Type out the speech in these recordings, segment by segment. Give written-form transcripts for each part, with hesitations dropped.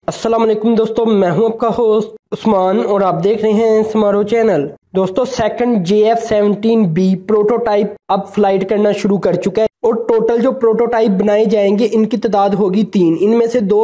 अस्सलाम वालेकुम दोस्तों, मैं हूं आपका होस्ट उस्मान और आप देख रहे हैं समारो चैनल। दोस्तों, सेकंड JF-17B प्रोटोटाइप अब फ्लाइट करना शुरू कर चुका है और टोटल जो प्रोटोटाइप बनाए जाएंगे इनकी तादाद होगी 3। इनमें से 2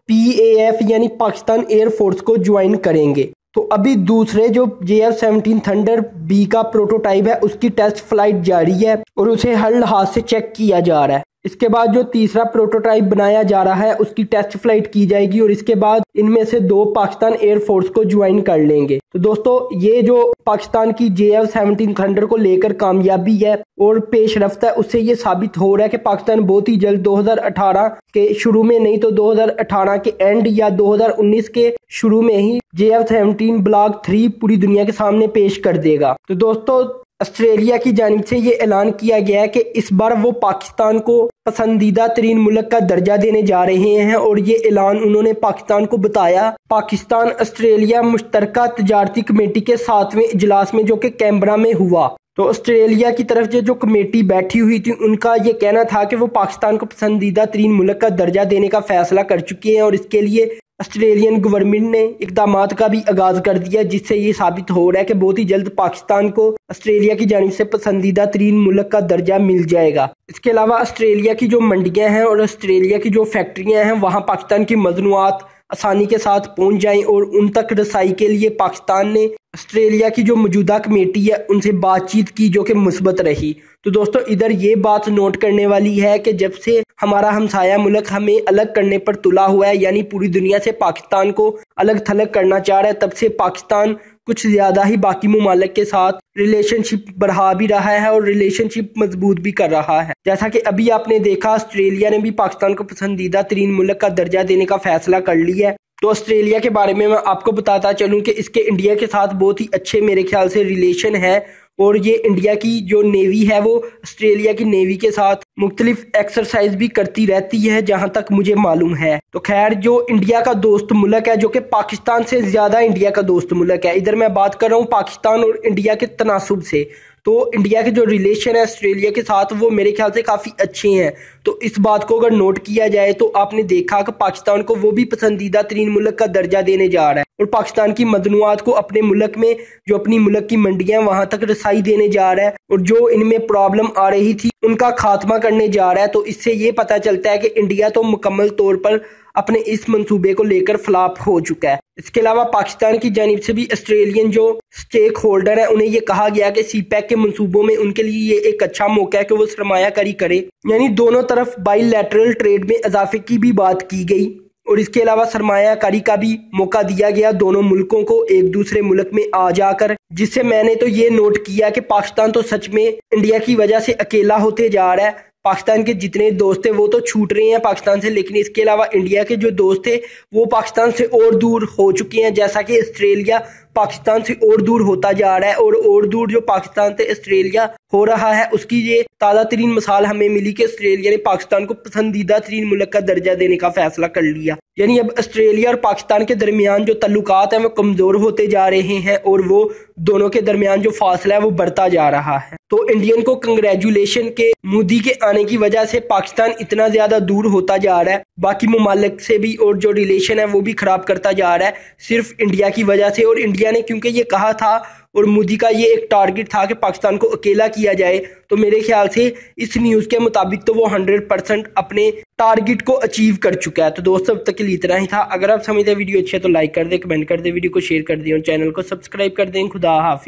PAF यानी पाकिस्तान एयर फोर्स को ज्वाइन करेंगे। तो अभी दूसरे जो JF-17 थंडर B का प्रोटोटाइप है उसकी टेस्ट फ्लाइट जारी है और उसे हर लिहाज से चेक किया जा रहा है। इसके बाद जो तीसरा प्रोटोटाइप बनाया जा रहा है उसकी टेस्ट फ्लाइट की जाएगी और इसके बाद इनमें से 2 पाकिस्तान एयर फोर्स को ज्वाइन कर लेंगे। तो दोस्तों, ये जो पाकिस्तान की JF-17 थंडर को लेकर कामयाबी है और पेशरफ्त है, उससे ये साबित हो रहा है कि पाकिस्तान बहुत ही जल्द 2018 के शुरू में नहीं तो 2018 के एंड या 2019 के शुरू में ही JF-17 ब्लॉक 3 पूरी दुनिया के सामने पेश कर देगा। तो दोस्तों, ऑस्ट्रेलिया की जानिब से ये ऐलान किया गया है कि इस बार वो पाकिस्तान को पसंदीदा तरीन मुल्क का दर्जा देने जा रहे हैं और ये ऐलान उन्होंने पाकिस्तान को बताया पाकिस्तान ऑस्ट्रेलिया मुश्तरका तजारती कमेटी के 7वें इजलास में, जो कि कैनबरा में हुआ। तो ऑस्ट्रेलिया की तरफ से जो कमेटी बैठी हुई थी उनका ये कहना था कि वो पाकिस्तान को पसंदीदा तरीन मुल्क का दर्जा देने का फैसला कर चुके हैं और इसके लिए ऑस्ट्रेलियन गवर्नमेंट ने इक़दामात का भी आगाज कर दिया, जिससे ये साबित हो रहा है कि बहुत ही जल्द पाकिस्तान को ऑस्ट्रेलिया की जानिब से पसंदीदा तरीन मुल्क का दर्जा मिल जाएगा। इसके अलावा ऑस्ट्रेलिया की जो मंडियां हैं और ऑस्ट्रेलिया की जो फैक्ट्रियां हैं वहां पाकिस्तान की मसनूआत आसानी के साथ पहुंच जाएं और उन तक रसाई के लिए पाकिस्तान ने ऑस्ट्रेलिया की जो मौजूदा कमेटी है उनसे बातचीत की, जो कि मुस्बत रही। तो दोस्तों, इधर ये बात नोट करने वाली है कि जब से हमारा हमसाया मुल्क हमें अलग करने पर तुला हुआ है, यानी पूरी दुनिया से पाकिस्तान को अलग थलग करना चाह रहा है, तब से पाकिस्तान कुछ ज्यादा ही बाकी मुमालिक के साथ रिलेशनशिप बढ़ा भी रहा है और रिलेशनशिप मजबूत भी कर रहा है। जैसा कि अभी आपने देखा, ऑस्ट्रेलिया ने भी पाकिस्तान को पसंदीदा तरीन मुल्क का दर्जा देने का फैसला कर लिया है। तो ऑस्ट्रेलिया के बारे में मैं आपको बताता चलूं कि इसके इंडिया के साथ बहुत ही अच्छे मेरे ख्याल से रिलेशन है और ये इंडिया की जो नेवी है वो ऑस्ट्रेलिया की नेवी के साथ मुख्तलिफ एक्सरसाइज भी करती रहती है, जहां तक मुझे मालूम है। तो खैर, जो इंडिया का दोस्त मुल्क है, जो कि पाकिस्तान से ज्यादा इंडिया का दोस्त मुल्क है, इधर मैं बात कर रहा हूँ पाकिस्तान और इंडिया के तनासुब से, तो इंडिया के जो रिलेशन है ऑस्ट्रेलिया के साथ वो मेरे ख्याल से काफी अच्छे हैं। तो इस बात को अगर नोट किया जाए तो आपने देखा कि पाकिस्तान को वो भी पसंदीदा तरीन मुल्क का दर्जा देने जा रहा है और पाकिस्तान की मदनुआत को अपने मुल्क में जो अपनी मुल्क की मंडियां वहां तक रसाई देने जा रहा है और जो इनमें प्रॉब्लम आ रही थी उनका खात्मा करने जा रहा है। तो इससे ये पता चलता है कि इंडिया तो मुकम्मल तौर पर अपने इस मंसूबे को लेकर फ्लॉप हो चुका है। इसके अलावा पाकिस्तान की जानिब से भी ऑस्ट्रेलियन जो स्टेक होल्डर है उन्हें ये कहा गया कि CPEC के मंसूबों में उनके लिए ये एक अच्छा मौका है कि वो सरमायाकारी करे, यानी दोनों तरफ बाइलैटरल ट्रेड में इजाफे की भी बात की गई और इसके अलावा सरमायाकारी का भी मौका दिया गया दोनों मुल्कों को एक दूसरे मुल्क में आ जाकर। जिससे मैंने तो ये नोट किया कि पाकिस्तान तो सच में इंडिया की वजह से अकेला होते जा रहा है। पाकिस्तान के जितने दोस्त थे वो तो छूट रहे हैं पाकिस्तान से, लेकिन इसके अलावा इंडिया के जो दोस्त थे वो पाकिस्तान से और दूर हो चुके हैं, जैसा कि ऑस्ट्रेलिया पाकिस्तान से और दूर होता जा रहा है और दूर जो पाकिस्तान से ऑस्ट्रेलिया हो रहा है उसकी ये ताज़ा तरीन मिसाल हमें मिली कि ऑस्ट्रेलिया ने पाकिस्तान को पसंदीदा तरीन मुल्क का दर्जा देने का फैसला कर लिया। यानी अब ऑस्ट्रेलिया और पाकिस्तान के दरमियान जो तल्लुकात हैं वो कमजोर होते जा रहे हैं और वो दोनों के दरमियान जो फासला है वो बढ़ता जा रहा है। तो इंडियन को कंग्रेचुलेशन के मोदी के आने की वजह से पाकिस्तान इतना ज्यादा दूर होता जा रहा है बाकी मुमालिक से भी और जो रिलेशन है वो भी खराब करता जा रहा है सिर्फ इंडिया की वजह से। और इंडिया ने क्योंकि ये कहा था और मोदी का ये एक टारगेट था कि पाकिस्तान को अकेला किया जाए, तो मेरे ख्याल से इस न्यूज के मुताबिक तो वो 100% अपने टारगेट को अचीव कर चुका है। तो दोस्तों, अब तक के लिए इतना ही था। अगर आप समझते वीडियो अच्छे तो लाइक कर दें, कमेंट कर दें, वीडियो को शेयर कर दें और चैनल को सब्सक्राइब कर दें। खुदा हाफिज़।